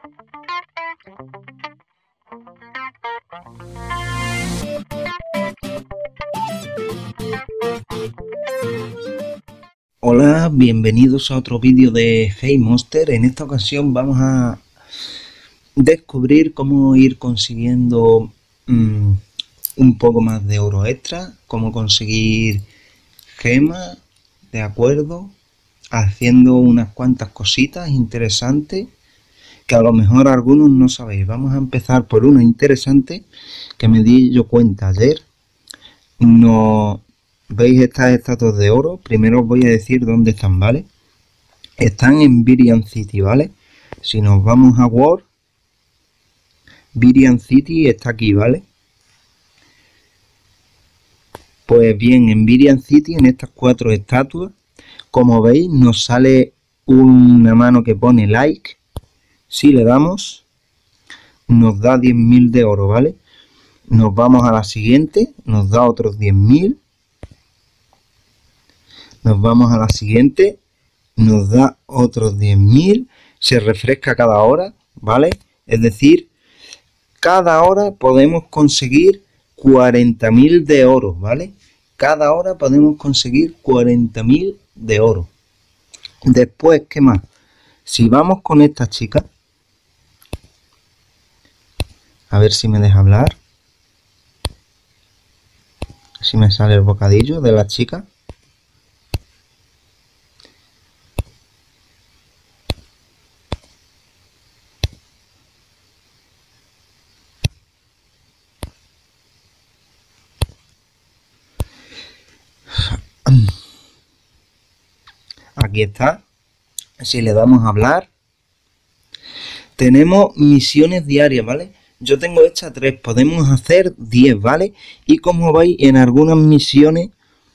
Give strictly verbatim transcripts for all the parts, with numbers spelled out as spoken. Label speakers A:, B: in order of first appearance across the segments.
A: Hola, bienvenidos a otro vídeo de Hey Monster. En esta ocasión vamos a descubrir cómo ir consiguiendo mmm, un poco más de oro extra, cómo conseguir gemas, de acuerdo, haciendo unas cuantas cositas interesantes que a lo mejor algunos no sabéis. Vamos a empezar por una interesante que me di yo cuenta ayer. No... ¿Veis estas estatuas de oro? Primero os voy a decir dónde están, ¿vale? Están en Viridian City, ¿vale? Si nos vamos a World, Viridian City está aquí, ¿vale? Pues bien, en Viridian City, en estas cuatro estatuas, como veis, nos sale una mano que pone like. Si le damos, nos da diez mil de oro, ¿vale? Nos vamos a la siguiente, nos da otros diez mil. Nos vamos a la siguiente, nos da otros diez mil, se refresca cada hora, ¿vale? Es decir, cada hora podemos conseguir cuarenta mil de oro, ¿vale? Cada hora podemos conseguir cuarenta mil de oro. Después, ¿qué más? Si vamos con esta chica, a ver si me deja hablar, si me sale el bocadillo de la chica. Aquí está. Si le damos a hablar, tenemos misiones diarias, ¿vale? Yo tengo hechas tres, podemos hacer diez, ¿vale? Y como veis, en algunas misiones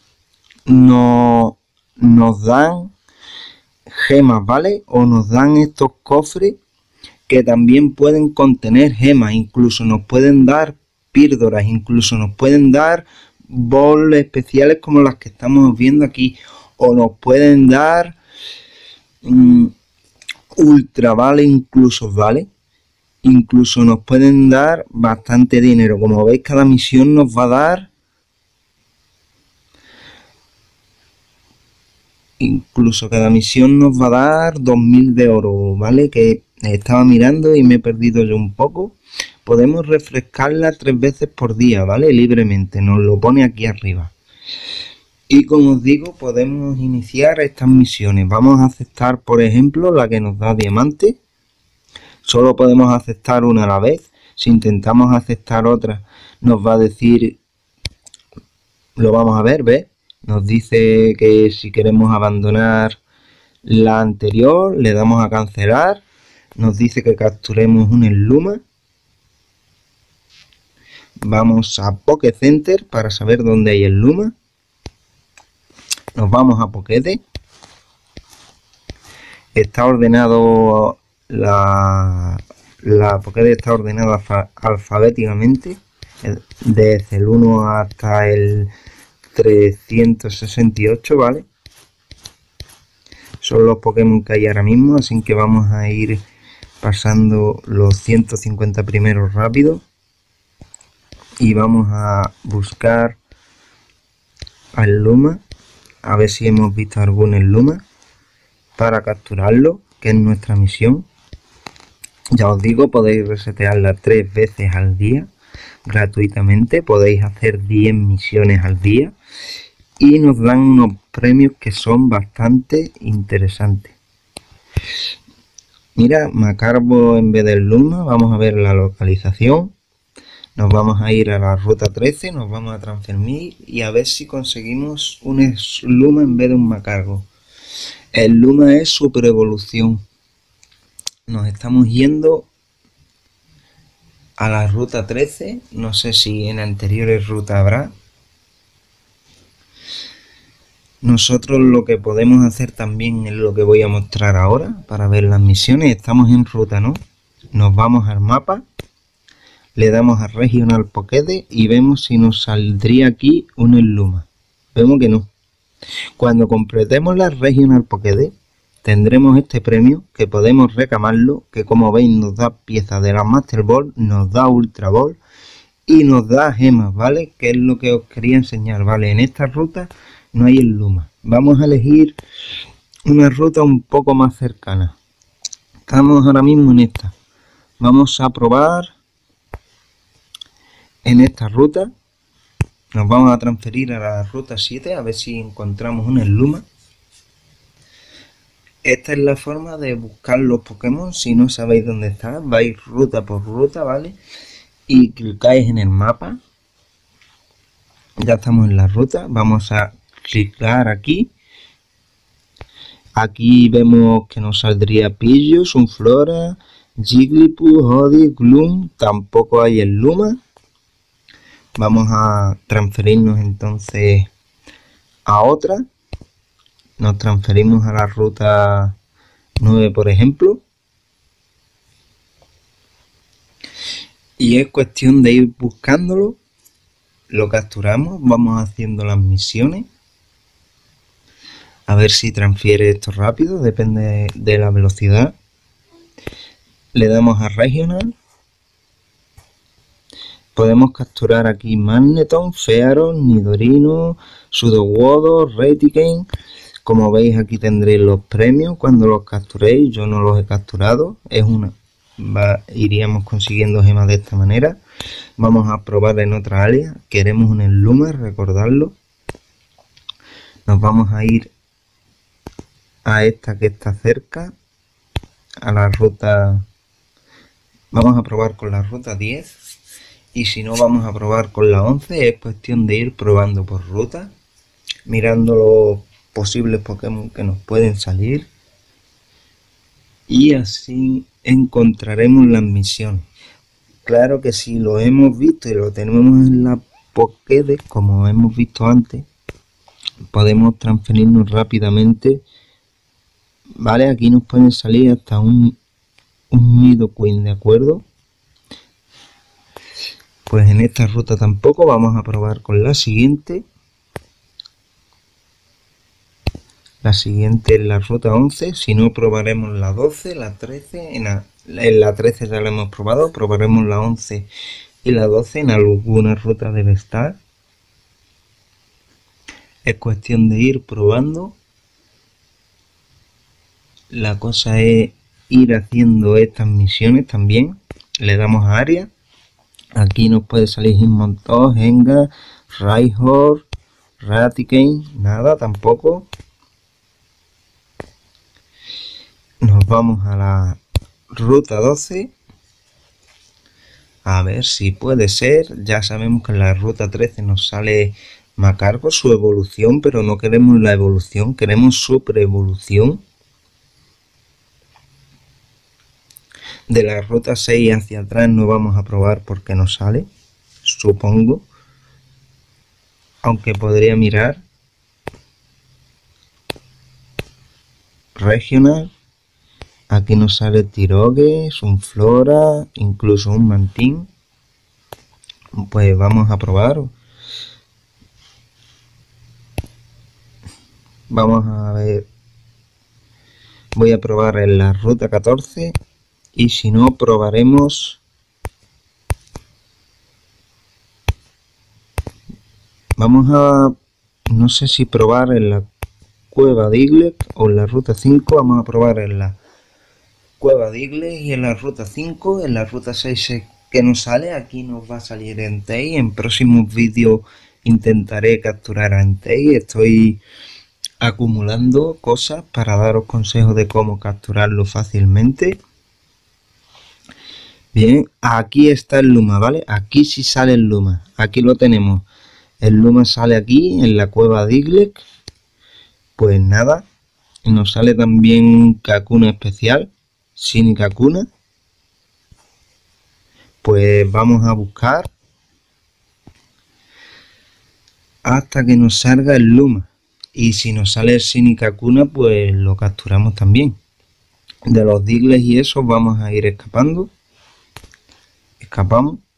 A: no, nos dan gemas, ¿vale? O nos dan estos cofres que también pueden contener gemas, incluso nos pueden dar píldoras, incluso nos pueden dar bols especiales como las que estamos viendo aquí, o nos pueden dar um, ultra, vale, incluso, vale, incluso nos pueden dar bastante dinero. Como veis, cada misión nos va a dar incluso cada misión nos va a dar dos mil de oro, vale, que estaba mirando y me he perdido yo un poco. Podemos refrescarla tres veces por día, ¿vale? Libremente, nos lo pone aquí arriba. Y como os digo, podemos iniciar estas misiones. Vamos a aceptar, por ejemplo, la que nos da diamante. Solo podemos aceptar una a la vez. Si intentamos aceptar otra, nos va a decir... Lo vamos a ver, ¿ves? Nos dice que si queremos abandonar la anterior, le damos a cancelar. Nos dice que capturemos un Enluma. Vamos a Poké Center para saber dónde hay el Luma. Nos vamos a Pokédex. Está ordenado la, la Pokédex está ordenada alfa, alfabéticamente desde el uno hasta el trescientos sesenta y ocho, ¿vale? Son los Pokémon que hay ahora mismo, así que vamos a ir pasando los ciento cincuenta primeros rápido. Y vamos a buscar al Luma, a ver si hemos visto algún Luma para capturarlo, que es nuestra misión. Ya os digo, podéis resetearla tres veces al día gratuitamente, podéis hacer diez misiones al día y nos dan unos premios que son bastante interesantes. Mira, Macarbo en vez del Luma. Vamos a ver la localización. Nos vamos a ir a la ruta trece, nos vamos a transferir y a ver si conseguimos un Luma en vez de un Macargo. El Luma es super evolución. Nos estamos yendo a la ruta trece. No sé si en anteriores rutas habrá. Nosotros lo que podemos hacer también es lo que voy a mostrar ahora para ver las misiones. Estamos en ruta, ¿no? Nos vamos al mapa. Le damos a Regional Pokédex y vemos si nos saldría aquí un Enluma. Vemos que no. Cuando completemos la Regional Pokédex tendremos este premio que podemos recamarlo, que como veis nos da piezas de la Master Ball, nos da Ultra Ball y nos da gemas, ¿vale? Que es lo que os quería enseñar, ¿vale? En esta ruta no hay el Luma. Vamos a elegir una ruta un poco más cercana. Estamos ahora mismo en esta. Vamos a probar en esta ruta. Nos vamos a transferir a la ruta siete a ver si encontramos un Luma. Esta es la forma de buscar los Pokémon. Si no sabéis dónde está, vais ruta por ruta, ¿vale? Y clicáis en el mapa. Ya estamos en la ruta. Vamos a clicar aquí. Aquí vemos que nos saldría Pidgeot, Sunflora, Jigglypuff, Odie, Gloom. Tampoco hay el Luma. Vamos a transferirnos entonces a otra. Nos transferimos a la ruta nueve, por ejemplo. Y es cuestión de ir buscándolo. Lo capturamos, vamos haciendo las misiones. A ver si transfiere esto rápido, depende de la velocidad. Le damos a Regional. Podemos capturar aquí Magneton, Fearon, Nidorino, Sudowoodo, Reticane. Como veis aquí tendréis los premios cuando los capturéis. Yo no los he capturado. Es una, va, iríamos consiguiendo gemas de esta manera. Vamos a probar en otra área. Queremos un Luma, recordarlo. Nos vamos a ir a esta que está cerca, a la ruta. Vamos a probar con la ruta diez. Y si no, vamos a probar con la once. Es cuestión de ir probando por ruta, mirando los posibles Pokémon que nos pueden salir. Y así encontraremos las misiones. Claro que si lo hemos visto y lo tenemos en la Pokédex, como hemos visto antes, podemos transferirnos rápidamente. Vale, aquí nos pueden salir hasta un, un Nidoqueen, ¿de acuerdo? Pues en esta ruta tampoco. Vamos a probar con la siguiente. La siguiente es la ruta once. Si no, probaremos la doce, la trece. En la, en la trece ya la hemos probado. Probaremos la once y la doce. En alguna ruta debe estar. Es cuestión de ir probando. La cosa es ir haciendo estas misiones también. Le damos a área. Aquí nos puede salir Hitmontop, Gengar, Rhyhorn, Raticane, nada tampoco. Nos vamos a la ruta doce. A ver si puede ser. Ya sabemos que en la ruta trece nos sale Magcargo, su evolución, pero no queremos la evolución, queremos su preevolución. De la ruta seis hacia atrás no vamos a probar porque no sale, supongo. Aunque podría mirar. Regional. Aquí nos sale Tirogue, Sunflora, incluso un Mantín. Pues vamos a probar. Vamos a ver. Voy a probar en la ruta catorce. Y si no, probaremos. Vamos a. No sé si probar en la cueva de Iglet o en la ruta cinco. Vamos a probar en la cueva de Iglet y en la ruta cinco. En la ruta seis que nos sale. Aquí nos va a salir Entei. En próximos vídeos intentaré capturar a Entei. Estoy acumulando cosas para daros consejos de cómo capturarlo fácilmente. Bien, aquí está el Luma, ¿vale? Aquí sí sale el Luma. Aquí lo tenemos. El Luma sale aquí, en la cueva de Iglet. Pues nada. Nos sale también Kakuna especial. Sin Kakuna. Pues vamos a buscar. Hasta que nos salga el Luma. Y si nos sale el Sin Kakuna, pues lo capturamos también. De los Diglett y eso vamos a ir escapando. Escapamos.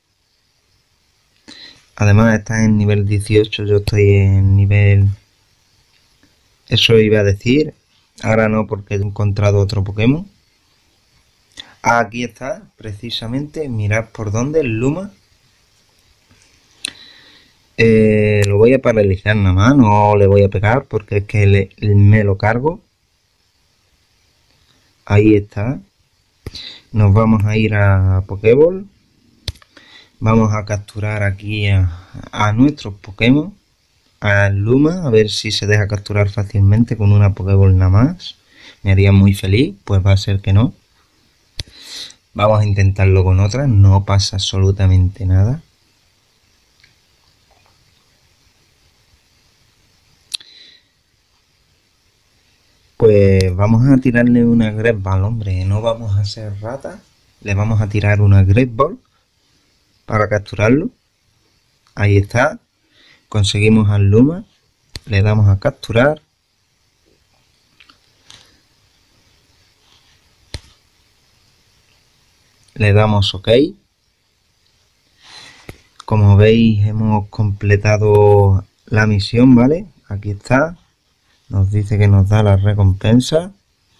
A: Además está en nivel dieciocho, yo estoy en nivel... Eso iba a decir. Ahora no, porque he encontrado otro Pokémon. Aquí está, precisamente, mirad por dónde, el Luma. Eh, lo voy a paralizar nada más, no le voy a pegar porque es que le, me lo cargo. Ahí está. Nos vamos a ir a Pokéball. Vamos a capturar aquí a, a nuestros Pokémon. Al Luma, a ver si se deja capturar fácilmente con una Pokéball nada más. Me haría muy feliz, pues va a ser que no. Vamos a intentarlo con otra, no pasa absolutamente nada. Pues vamos a tirarle una Great Ball, hombre, no vamos a ser ratas. Le vamos a tirar una Great Ball para capturarlo. Ahí está. Conseguimos al Luma. Le damos a capturar. Le damos OK. Como veis, hemos completado la misión, ¿vale? Aquí está. Nos dice que nos da la recompensa.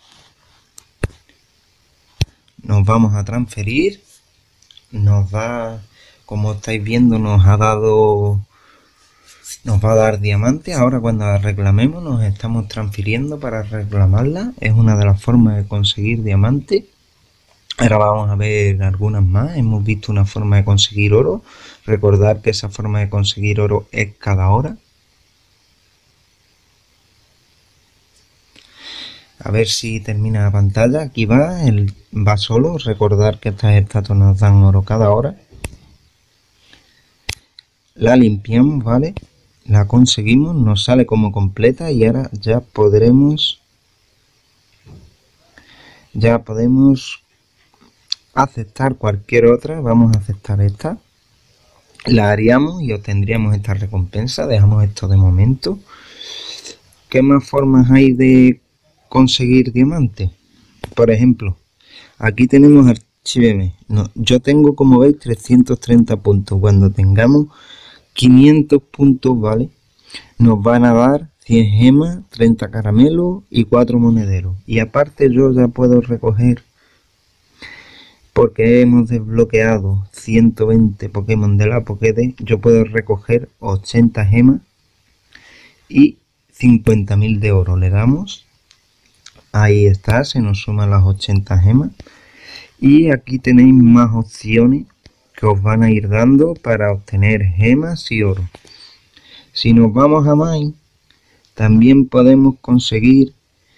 A: Nos vamos a transferir. Nos da, como estáis viendo, nos ha dado, nos va a dar diamantes. Ahora cuando la reclamemos nos estamos transfiriendo para reclamarla. Es una de las formas de conseguir diamantes. Ahora vamos a ver algunas más. Hemos visto una forma de conseguir oro. Recordad que esa forma de conseguir oro es cada hora. A ver si termina la pantalla. Aquí va, él va solo. Recordar que estas estatuas nos dan oro cada hora. La limpiamos, ¿vale? La conseguimos, nos sale como completa y ahora ya podremos... Ya podemos aceptar cualquier otra. Vamos a aceptar esta. La haríamos y obtendríamos esta recompensa. Dejamos esto de momento. ¿Qué más formas hay de conseguir diamantes? Por ejemplo, aquí tenemos archíveme. No, yo tengo, como veis, trescientos treinta puntos. Cuando tengamos quinientos puntos, ¿vale? Nos van a dar cien gemas, treinta caramelos y cuatro monederos. Y aparte yo ya puedo recoger, porque hemos desbloqueado ciento veinte Pokémon de la Pokédex, yo puedo recoger ochenta gemas y cincuenta mil de oro. Le damos. Ahí está, se nos suman las ochenta gemas. Y aquí tenéis más opciones que os van a ir dando para obtener gemas y oro. Si nos vamos a Mine, también podemos conseguir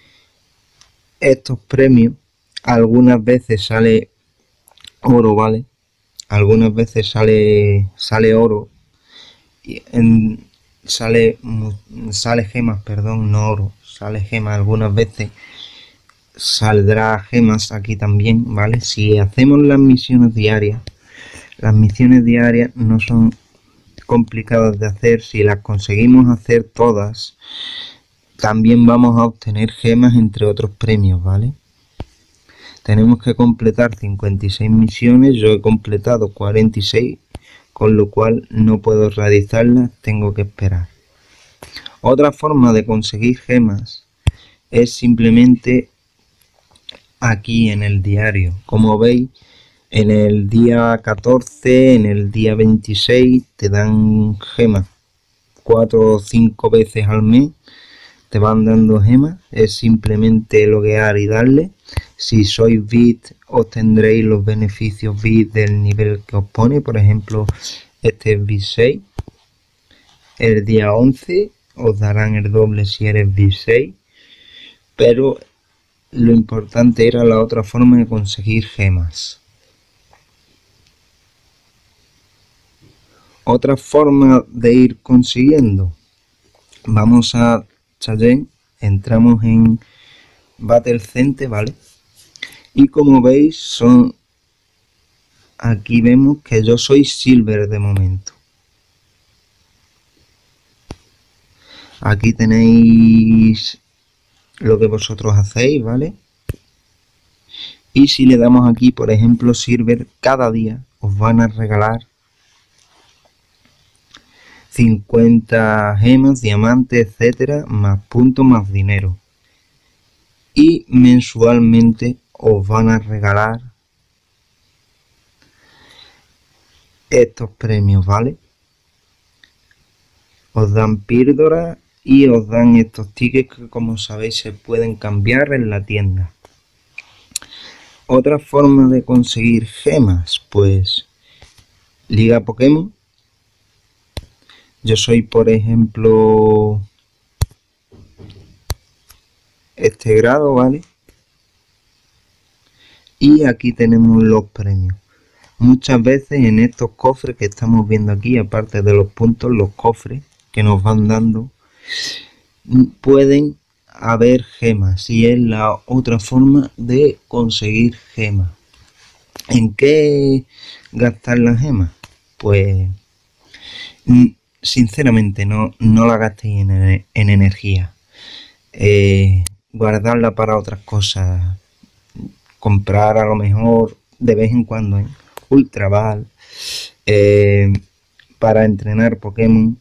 A: estos premios. Algunas veces sale oro, ¿vale? Algunas veces sale sale oro y en, sale sale gemas, perdón, no oro, sale gemas. Algunas veces saldrá gemas aquí también, ¿vale? Si hacemos las misiones diarias, las misiones diarias no son complicadas de hacer. Si las conseguimos hacer todas, también vamos a obtener gemas, entre otros premios, ¿vale? Tenemos que completar cincuenta y seis misiones. Yo he completado cuarenta y seis, con lo cual no puedo realizarlas, tengo que esperar. Otra forma de conseguir gemas es simplemente aquí en el diario. Como veis, en el día catorce, en el día veintiséis te dan gemas cuatro o cinco veces al mes. Te van dando gemas, es simplemente loguear y darle. Si sois V I P obtendréis los beneficios V I P del nivel que os pone. Por ejemplo, este es V I P seis. El día once os darán el doble si eres V I P seis. Pero lo importante era la otra forma de conseguir gemas. Otra forma de ir consiguiendo. Vamos a Challenge, entramos en Battle Center, ¿vale? Y como veis, son, aquí vemos que yo soy Silver de momento. Aquí tenéis lo que vosotros hacéis, ¿vale? Y si le damos aquí, por ejemplo, Silver, cada día os van a regalar cincuenta gemas, diamantes, etcétera, más puntos, más dinero. y mensualmente os van a regalar estos premios, ¿vale? Os dan píldoras y os dan estos tickets que, como sabéis, se pueden cambiar en la tienda. Otra forma de conseguir gemas, pues Liga Pokémon. Yo soy, por ejemplo, este grado, ¿vale? Y aquí tenemos los premios. Muchas veces en estos cofres que estamos viendo aquí, aparte de los puntos, los cofres que nos van dando, pueden haber gemas, y es la otra forma de conseguir gemas. ¿En qué gastar las gemas? Pues sinceramente no, no la gastéis en, en energía. Eh, guardarla para otras cosas. Comprar a lo mejor de vez en cuando ¿eh? Ultra Ball eh, para entrenar Pokémon.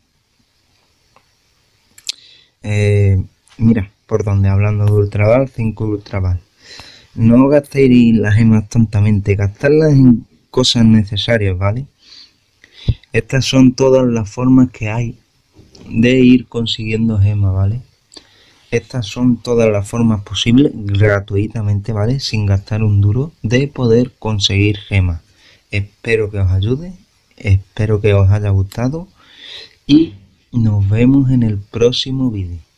A: Eh, mira, por donde hablando de Ultra Ball, cinco Ultra Ball. No gastéis las gemas tontamente, gastarlas en cosas necesarias, ¿vale? Estas son todas las formas que hay de ir consiguiendo gemas, ¿vale? Estas son todas las formas posibles gratuitamente, ¿vale? Sin gastar un duro, de poder conseguir gemas. Espero que os ayude, espero que os haya gustado y nos vemos en el próximo vídeo.